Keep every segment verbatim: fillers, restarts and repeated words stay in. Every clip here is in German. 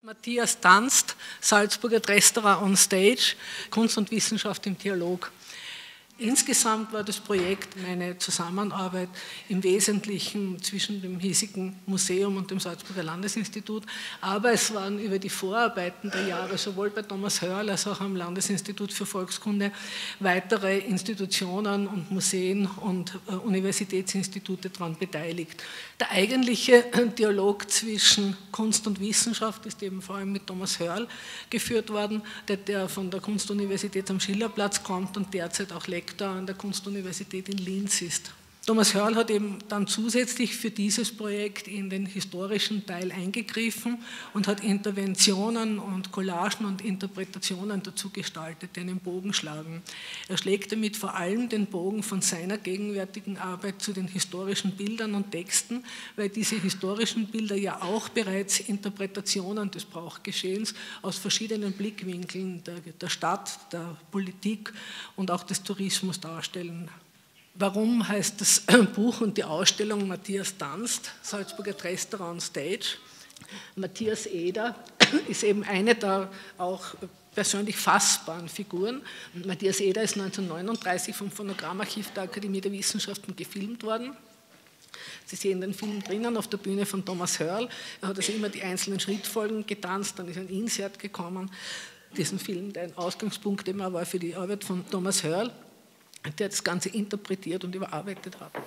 Matthias Danst, Salzburger Restaurant on Stage, Kunst und Wissenschaft im Dialog. Insgesamt war das Projekt eine Zusammenarbeit im Wesentlichen zwischen dem hiesigen Museum und dem Salzburger Landesinstitut, aber es waren über die Vorarbeiten der Jahre sowohl bei Thomas Hörl als auch am Landesinstitut für Volkskunde weitere Institutionen und Museen und äh, Universitätsinstitute daran beteiligt. Der eigentliche Dialog zwischen Kunst und Wissenschaft ist eben vor allem mit Thomas Hörl geführt worden, der, der von der Kunstuniversität am Schillerplatz kommt und derzeit auch Lektor an der Kunstuniversität in Linz ist. Thomas Hörl hat eben dann zusätzlich für dieses Projekt in den historischen Teil eingegriffen und hat Interventionen und Collagen und Interpretationen dazu gestaltet, die einen Bogen schlagen. Er schlägt damit vor allem den Bogen von seiner gegenwärtigen Arbeit zu den historischen Bildern und Texten, weil diese historischen Bilder ja auch bereits Interpretationen des Brauchgeschehens aus verschiedenen Blickwinkeln der, der Stadt, der Politik und auch des Tourismus darstellen. Warum heißt das Buch und die Ausstellung Matthias Danst, Salzburger Restaurant on Stage? Matthias Eder ist eben eine der auch persönlich fassbaren Figuren. Und Matthias Eder ist neunzehnhundertneununddreißig vom Phonogrammarchiv der Akademie der Wissenschaften gefilmt worden. Sie sehen den Film drinnen auf der Bühne von Thomas Hörl. Er hat also immer die einzelnen Schrittfolgen getanzt, dann ist ein Insert gekommen. Diesen Film, der ein Ausgangspunkt immer war für die Arbeit von Thomas Hörl, der das Ganze interpretiert und überarbeitet hat.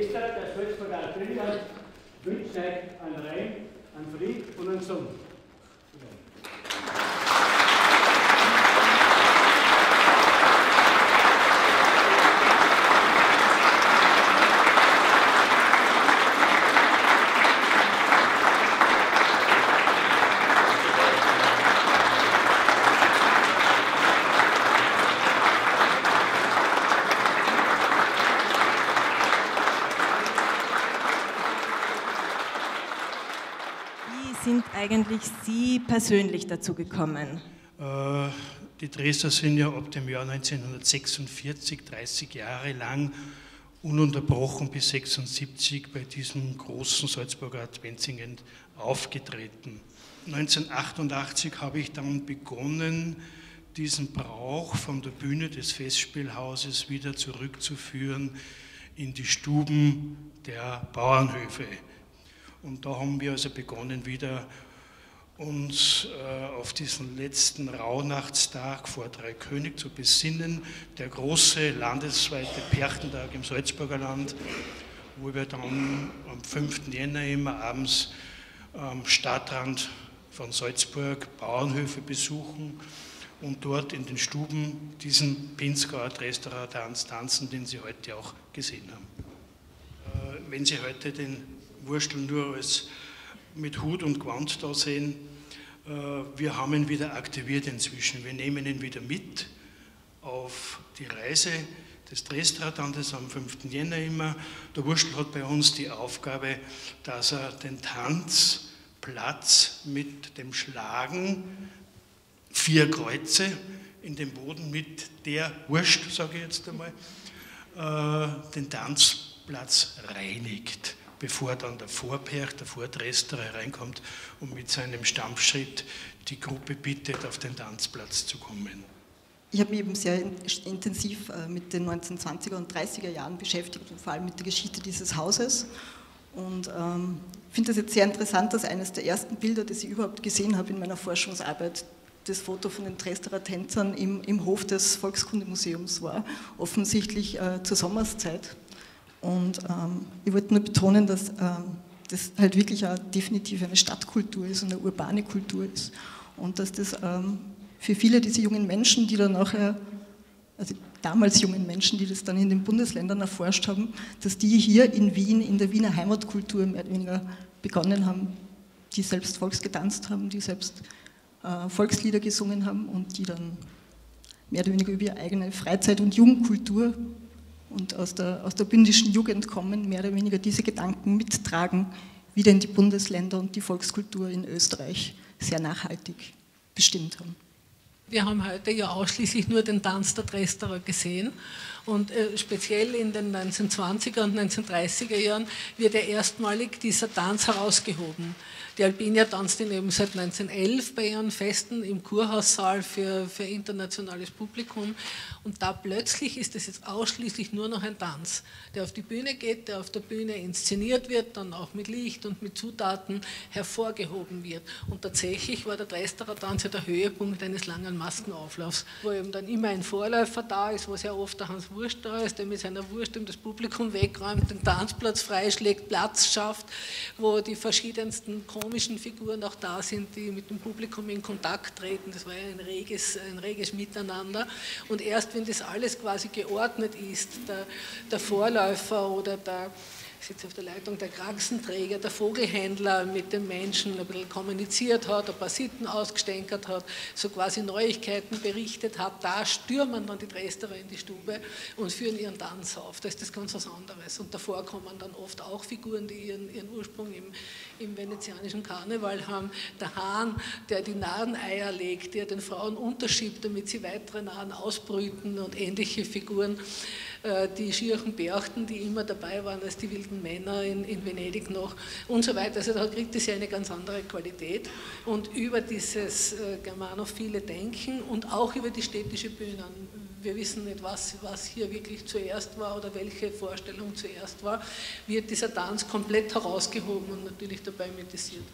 Orchester der Salzburger Trinidad wünscht euch einen Reim, einen Fried und einen Song. Sind eigentlich Sie persönlich dazu gekommen? Die Dresdner sind ja ab dem Jahr neunzehnhundertsechsundvierzig, dreißig Jahre lang ununterbrochen bis sechsundsiebzig bei diesem großen Salzburger Adventsingen aufgetreten. neunzehnhundertachtundachtzig habe ich dann begonnen, diesen Brauch von der Bühne des Festspielhauses wieder zurückzuführen in die Stuben der Bauernhöfe. Und da haben wir also begonnen, wieder uns äh, auf diesen letzten Rauhnachtstag vor Dreikönig zu besinnen, der große landesweite Perchtentag im Salzburger Land, wo wir dann am fünften Jänner immer abends am Stadtrand von Salzburg Bauernhöfe besuchen und dort in den Stuben diesen Pinzgauer Dresdner Tanz tanzen, den Sie heute auch gesehen haben. Äh, wenn Sie heute den Wurstel nur als mit Hut und Gewand da sehen. Wir haben ihn wieder aktiviert inzwischen. Wir nehmen ihn wieder mit auf die Reise des Dresdner Tanzes am fünften Jänner immer. Der Wurstel hat bei uns die Aufgabe, dass er den Tanzplatz mit dem Schlagen vier Kreuze in den Boden mit der Wurst, sage ich jetzt einmal, den Tanzplatz reinigt, bevor dann der Vorperch, der Vordresdner hereinkommt und mit seinem Stampfschritt die Gruppe bittet, auf den Tanzplatz zu kommen. Ich habe mich eben sehr intensiv mit den neunzehnhundertzwanziger und dreißiger Jahren beschäftigt und vor allem mit der Geschichte dieses Hauses. Und ähm, finde das jetzt sehr interessant, dass eines der ersten Bilder, das ich überhaupt gesehen habe in meiner Forschungsarbeit, das Foto von den Dresdner Tänzern im, im Hof des Volkskundemuseums war, offensichtlich äh, zur Sommerszeit. Und ähm, ich wollte nur betonen, dass ähm, das halt wirklich auch definitiv eine Stadtkultur ist, eine urbane Kultur ist. Und dass das ähm, für viele dieser jungen Menschen, die dann nachher, also damals jungen Menschen, die das dann in den Bundesländern erforscht haben, dass die hier in Wien, in der Wiener Heimatkultur mehr oder weniger begonnen haben, die selbst Volksgetanzt haben, die selbst äh, Volkslieder gesungen haben und die dann mehr oder weniger über ihre eigene Freizeit- und Jugendkultur und aus der, aus der bündischen Jugend kommen, mehr oder weniger diese Gedanken mittragen, wieder in die Bundesländer und die Volkskultur in Österreich sehr nachhaltig bestimmt haben. Wir haben heute ja ausschließlich nur den Tanz der Dresdner gesehen und äh, speziell in den neunzehnhundertzwanziger und neunzehnhundertdreißiger Jahren wird ja erstmalig dieser Tanz herausgehoben. Die Albinia tanzt ihn eben seit neunzehnhundertelf bei ihren Festen im Kurhaussaal für, für internationales Publikum und da plötzlich ist es jetzt ausschließlich nur noch ein Tanz, der auf die Bühne geht, der auf der Bühne inszeniert wird, dann auch mit Licht und mit Zutaten hervorgehoben wird. Und tatsächlich war der Dresdner Tanz ja der Höhepunkt eines langen Maskenauflaufs, wo eben dann immer ein Vorläufer da ist, wo sehr oft der Hans Wurst da ist, der mit seiner Wurst das Publikum wegräumt, den Tanzplatz freischlägt, Platz schafft, wo die verschiedensten komischen Figuren auch da sind, die mit dem Publikum in Kontakt treten. Das war ja ein reges, ein reges Miteinander. Und erst wenn das alles quasi geordnet ist, der, der Vorläufer oder der, ich sitze auf der Leitung, der Kraxenträger, der Vogelhändler mit den Menschen ein bisschen kommuniziert hat, ein paar Sitten ausgestänkert hat, so quasi Neuigkeiten berichtet hat, da stürmen dann die Dresdner in die Stube und führen ihren Tanz auf. Da ist das ganz was anderes. Und davor kommen dann oft auch Figuren, die ihren, ihren Ursprung im, im venezianischen Karneval haben. Der Hahn, der die Narreneier legt, der den Frauen unterschiebt, damit sie weitere Narren ausbrüten und ähnliche Figuren. Die Schirchen Berchten, die immer dabei waren als die wilden Männer in, in Venedig noch und so weiter. Also da kriegt es ja eine ganz andere Qualität. Und über dieses äh, germanophile Denken und auch über die städtische Bühne. Wir wissen nicht, was, was hier wirklich zuerst war oder welche Vorstellung zuerst war, wird dieser Tanz komplett herausgehoben und natürlich dabei imitiert.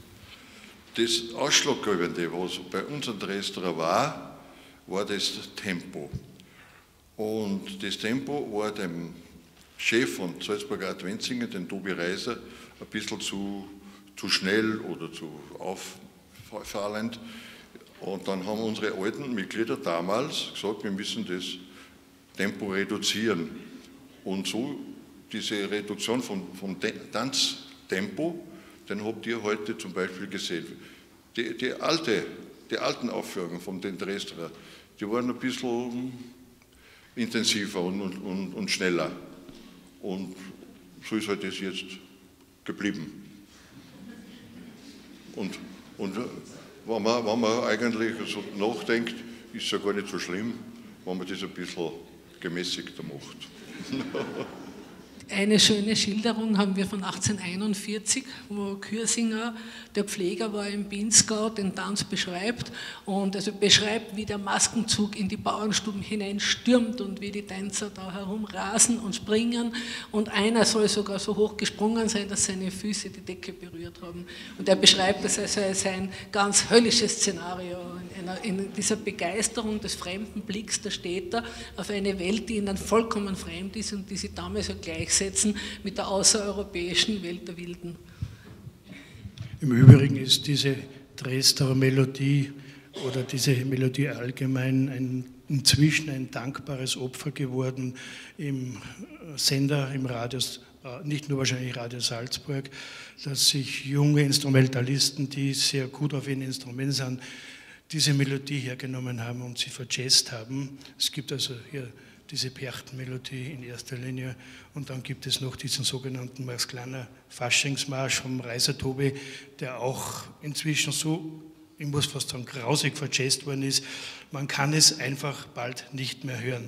Das Ausschlaggebende, was bei uns an Dresdner war, war das Tempo. Und das Tempo war dem Chef von Salzburger Adventszingen, den Tobi Reiser, ein bisschen zu, zu schnell oder zu auffallend. Und dann haben unsere alten Mitglieder damals gesagt, wir müssen das Tempo reduzieren. Und so diese Reduktion vom, vom Tanztempo, den habt ihr heute zum Beispiel gesehen. Die, die, alte, die alten Aufführungen von den Dresdner, die waren ein bisschen intensiver und, und, und schneller. Und so ist halt das jetzt geblieben. Und, und wenn, man, wenn man eigentlich so nachdenkt, ist es ja gar nicht so schlimm, wenn man das ein bisschen gemäßigter macht. Eine schöne Schilderung haben wir von achtzehnhunderteinundvierzig, wo Kürsinger, der Pfleger war im Pinzgau, den Tanz beschreibt und also beschreibt, wie der Maskenzug in die Bauernstuben hineinstürmt und wie die Tänzer da herumrasen und springen und einer soll sogar so hoch gesprungen sein, dass seine Füße die Decke berührt haben. Und er beschreibt das also als ein ganz höllisches Szenario. In, einer, in dieser Begeisterung des fremden Blicks, da steht er auf eine Welt, die ihnen vollkommen fremd ist und die sie damals so gleichsetzen mit der außereuropäischen Welt der Wilden. Im Übrigen ist diese Dresdner Melodie oder diese Melodie allgemein ein, inzwischen ein dankbares Opfer geworden im Sender, im Radio, nicht nur wahrscheinlich Radio Salzburg, dass sich junge Instrumentalisten, die sehr gut auf ihren Instrumenten sind, diese Melodie hergenommen haben und sie verjazzt haben. Es gibt also hier diese Perchtenmelodie in erster Linie und dann gibt es noch diesen sogenannten Max Kleiner Faschingsmarsch vom Reiser Tobi, der auch inzwischen so, ich muss fast sagen, grausig verjazzt worden ist. Man kann es einfach bald nicht mehr hören.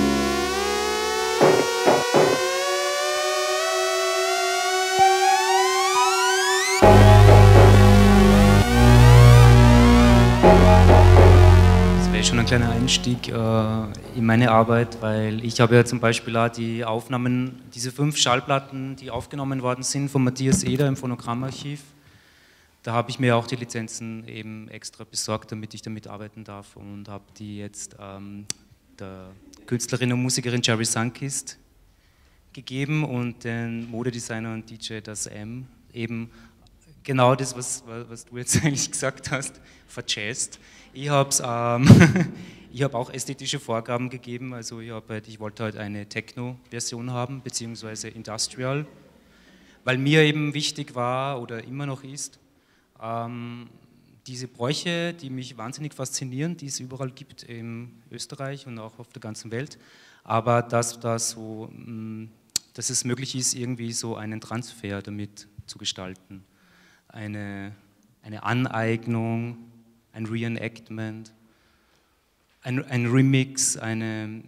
Schon ein kleiner Einstieg äh, in meine Arbeit, weil ich habe ja zum Beispiel auch die Aufnahmen, diese fünf Schallplatten, die aufgenommen worden sind von Matthias Eder im Phonogrammarchiv, da habe ich mir auch die Lizenzen eben extra besorgt, damit ich damit arbeiten darf und habe die jetzt ähm, der Künstlerin und Musikerin Jerry Sunkist gegeben und den Modedesigner und D J Das M eben genau das, was, was du jetzt eigentlich gesagt hast, verjazzt. Ich habe ähm, ich hab auch ästhetische Vorgaben gegeben, also ich, hab, ich wollte halt eine Techno-Version haben, beziehungsweise Industrial, weil mir eben wichtig war oder immer noch ist, ähm, diese Bräuche, die mich wahnsinnig faszinieren, die es überall gibt in Österreich und auch auf der ganzen Welt, aber dass, dass, so, mh, dass es möglich ist, irgendwie so einen Transfer damit zu gestalten. Eine, eine Aneignung, ein Reenactment, ein, ein Remix, eine,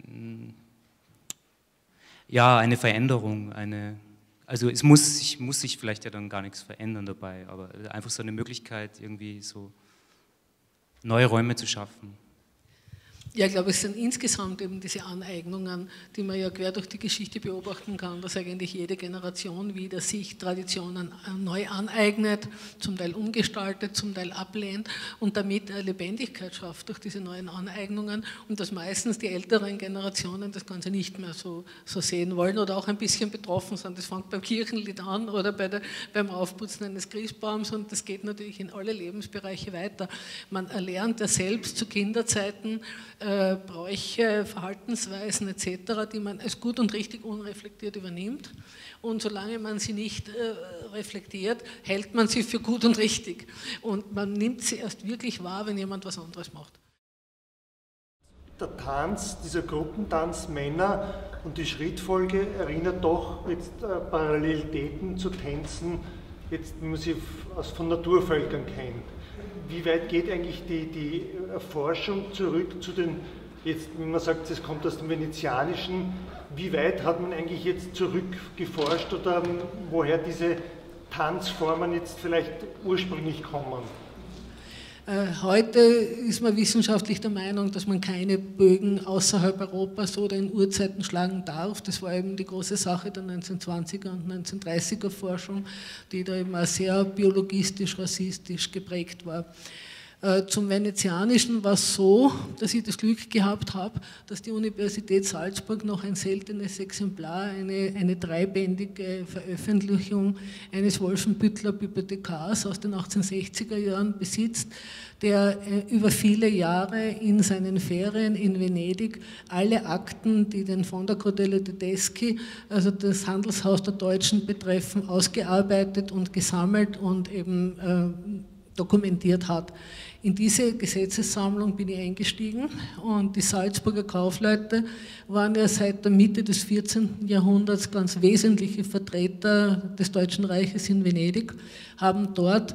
ja, eine Veränderung, eine, also es muss sich, muss sich vielleicht ja dann gar nichts verändern dabei, aber einfach so eine Möglichkeit, irgendwie so neue Räume zu schaffen. Ja, ich glaube, es sind insgesamt eben diese Aneignungen, die man ja quer durch die Geschichte beobachten kann, dass eigentlich jede Generation wieder sich Traditionen neu aneignet, zum Teil umgestaltet, zum Teil ablehnt und damit Lebendigkeit schafft durch diese neuen Aneignungen und dass meistens die älteren Generationen das Ganze nicht mehr so, so sehen wollen oder auch ein bisschen betroffen sind. Das fängt beim Kirchenlied an oder bei der, beim Aufputzen eines Christbaums und das geht natürlich in alle Lebensbereiche weiter. Man erlernt ja selbst zu Kinderzeiten Äh, Bräuche, Verhaltensweisen et cetera, die man als gut und richtig unreflektiert übernimmt. Und solange man sie nicht äh, reflektiert, hält man sie für gut und richtig. Und man nimmt sie erst wirklich wahr, wenn jemand was anderes macht. Der Tanz, dieser Gruppentanz Männer und die Schrittfolge erinnert doch jetzt äh, Parallelitäten zu Tänzen, jetzt, wie man sie von Naturvölkern kennt. Wie weit geht eigentlich die, die Forschung zurück zu den, jetzt, wenn man sagt, es kommt aus dem Venezianischen, wie weit hat man eigentlich jetzt zurückgeforscht oder woher diese Tanzformen jetzt vielleicht ursprünglich kommen? Heute ist man wissenschaftlich der Meinung, dass man keine Bögen außerhalb Europas oder in Urzeiten schlagen darf. Das war eben die große Sache der neunzehnhundertzwanziger und neunzehnhundertdreißiger Forschung, die da eben auch sehr biologistisch, rassistisch geprägt war. Zum Venezianischen war es so, dass ich das Glück gehabt habe, dass die Universität Salzburg noch ein seltenes Exemplar, eine, eine dreibändige Veröffentlichung eines Wolfenbüttler Bibliothekars aus den achtzehnhundertsechziger Jahren besitzt, der über viele Jahre in seinen Ferien in Venedig alle Akten, die den Fondacordello Tedeschi, also das Handelshaus der Deutschen betreffen, ausgearbeitet und gesammelt und eben äh, dokumentiert hat. In diese Gesetzessammlung bin ich eingestiegen und die Salzburger Kaufleute waren ja seit der Mitte des vierzehnten Jahrhunderts ganz wesentliche Vertreter des Deutschen Reiches in Venedig, haben dort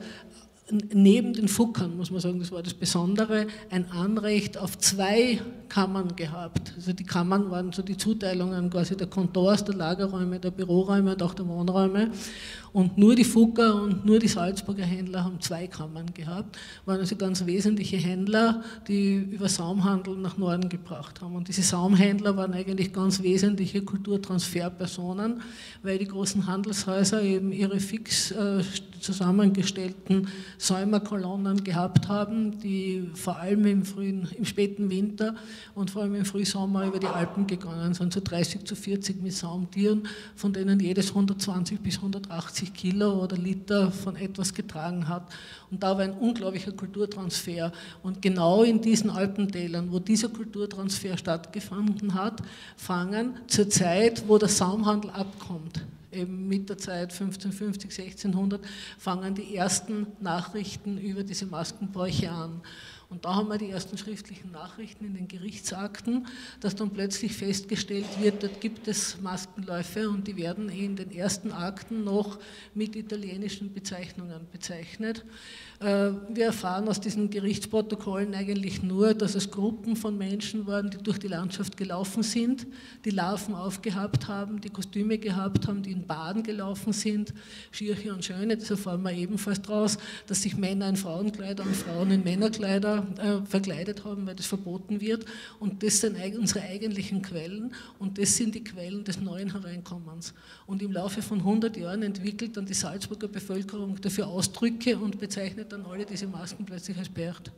neben den Fuckern, muss man sagen, das war das Besondere, ein Anrecht auf zwei Kammern gehabt. Also die Kammern waren so die Zuteilungen quasi der Kontors, der Lagerräume, der Büroräume und auch der Wohnräume. Und nur die Fucker und nur die Salzburger Händler haben zwei Kammern gehabt, waren also ganz wesentliche Händler, die über Saumhandel nach Norden gebracht haben. Und diese Saumhändler waren eigentlich ganz wesentliche Kulturtransferpersonen, weil die großen Handelshäuser eben ihre fix äh, zusammengestellten Säumerkolonnen gehabt haben, die vor allem im, frühen, im späten Winter und vor allem im Frühsommer über die Alpen gegangen sind, so dreißig zu vierzig mit Saumtieren, von denen jedes hundertzwanzig bis hundertachtzig Kilo oder Liter von etwas getragen hat. Und da war ein unglaublicher Kulturtransfer. Und genau in diesen Alpentälern, wo dieser Kulturtransfer stattgefunden hat, fangen zur Zeit, wo der Saumhandel abkommt, eben mit der Zeit fünfzehnhundertfünfzig, sechzehnhundert, fangen die ersten Nachrichten über diese Maskenbräuche an. Und da haben wir die ersten schriftlichen Nachrichten in den Gerichtsakten, dass dann plötzlich festgestellt wird, dort gibt es Maskenläufe und die werden in den ersten Akten noch mit italienischen Bezeichnungen bezeichnet. Wir erfahren aus diesen Gerichtsprotokollen eigentlich nur, dass es Gruppen von Menschen waren, die durch die Landschaft gelaufen sind, die Larven aufgehabt haben, die Kostüme gehabt haben, die in Baden gelaufen sind, Schirche und Schöne, das erfahren wir ebenfalls daraus, dass sich Männer in Frauenkleider und Frauen in Männerkleider äh, verkleidet haben, weil das verboten wird. Und das sind unsere eigentlichen Quellen und das sind die Quellen des neuen Hereinkommens. Und im Laufe von hundert Jahren entwickelt dann die Salzburger Bevölkerung dafür Ausdrücke und bezeichnet dann alle diese Masken plötzlich als Bert.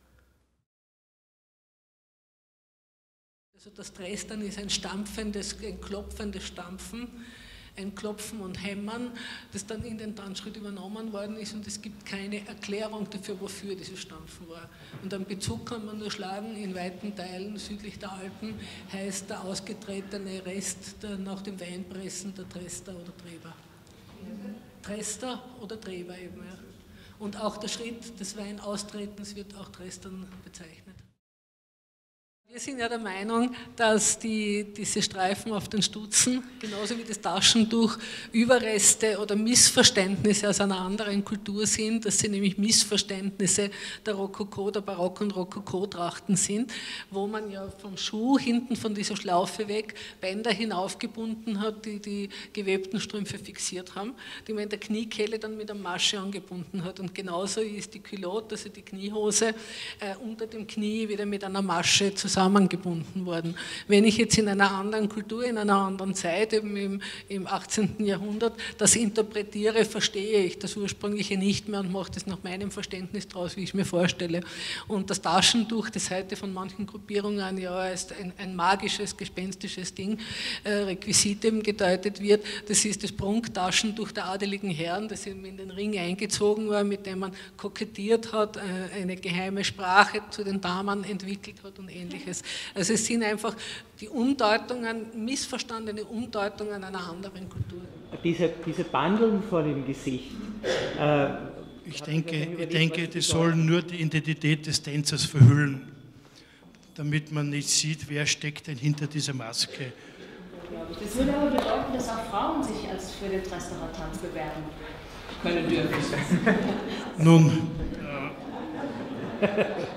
Also das Dresdern ist ein stampfendes, ein klopfendes Stampfen, ein Klopfen und Hämmern, das dann in den Tanzschritt übernommen worden ist und es gibt keine Erklärung dafür, wofür dieses Stampfen war. Und einen Bezug kann man nur schlagen, in weiten Teilen südlich der Alpen heißt der ausgetretene Rest der, nach dem Weinpressen der Trester oder Treber. Trester oder Treber eben, ja. Und auch der Schritt des Weinaustretens wird auch Trestern bezeichnet. Wir sind ja der Meinung, dass die, diese Streifen auf den Stutzen, genauso wie das Taschentuch, Überreste oder Missverständnisse aus einer anderen Kultur sind, dass sie nämlich Missverständnisse der Rokoko, der Barock- und Rokoko-Trachten sind, wo man ja vom Schuh hinten von dieser Schlaufe weg Bänder hinaufgebunden hat, die die gewebten Strümpfe fixiert haben, die man in der Kniekehle dann mit einer Masche angebunden hat. Und genauso ist die Culotte, also die Kniehose, äh, unter dem Knie wieder mit einer Masche zusammen zusammengebunden worden. Wenn ich jetzt in einer anderen Kultur, in einer anderen Zeit, eben im, im achtzehnten Jahrhundert, das interpretiere, verstehe ich das Ursprüngliche nicht mehr und mache das nach meinem Verständnis draus, wie ich es mir vorstelle. Und das Taschentuch, das heute von manchen Gruppierungen ja als ein, ein magisches, gespenstisches Ding, äh, Requisit eben gedeutet wird, das ist das Prunktaschentuch der adeligen Herren, das eben in den Ring eingezogen war, mit dem man kokettiert hat, äh, eine geheime Sprache zu den Damen entwickelt hat und Ähnliches. Also es sind einfach die Umdeutungen, missverstandene Umdeutungen einer anderen Kultur. Diese, diese Bandeln vor dem Gesicht. Äh, ich denke, ich denke, die sollen nur die Identität des Tänzers verhüllen, damit man nicht sieht, wer steckt denn hinter dieser Maske. Das würde aber bedeuten, dass auch Frauen sich als für den Tresterer-Tanz bewerben können dürfen. Nun, äh,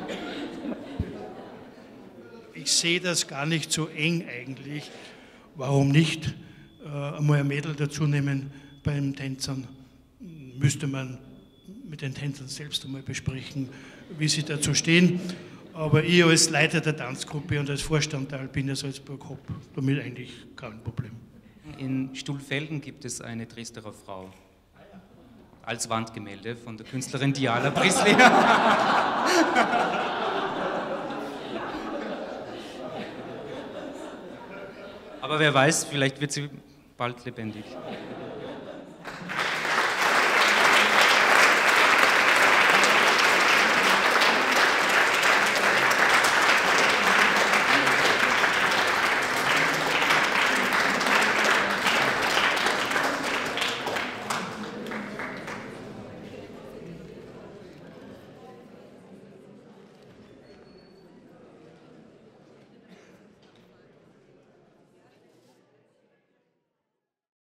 ich sehe das gar nicht so eng eigentlich. Warum nicht äh, einmal ein Mädel dazu nehmen beim Tänzern? Müsste man mit den Tänzern selbst einmal besprechen, wie sie dazu stehen. Aber ich als Leiter der Tanzgruppe und als Vorstand der Alpina Salzburg habe damit eigentlich kein Problem. In Stuhlfelden gibt es eine Tresterer Frau. als Wandgemälde von der Künstlerin Diana Priestley. Aber wer weiß, vielleicht wird sie bald lebendig.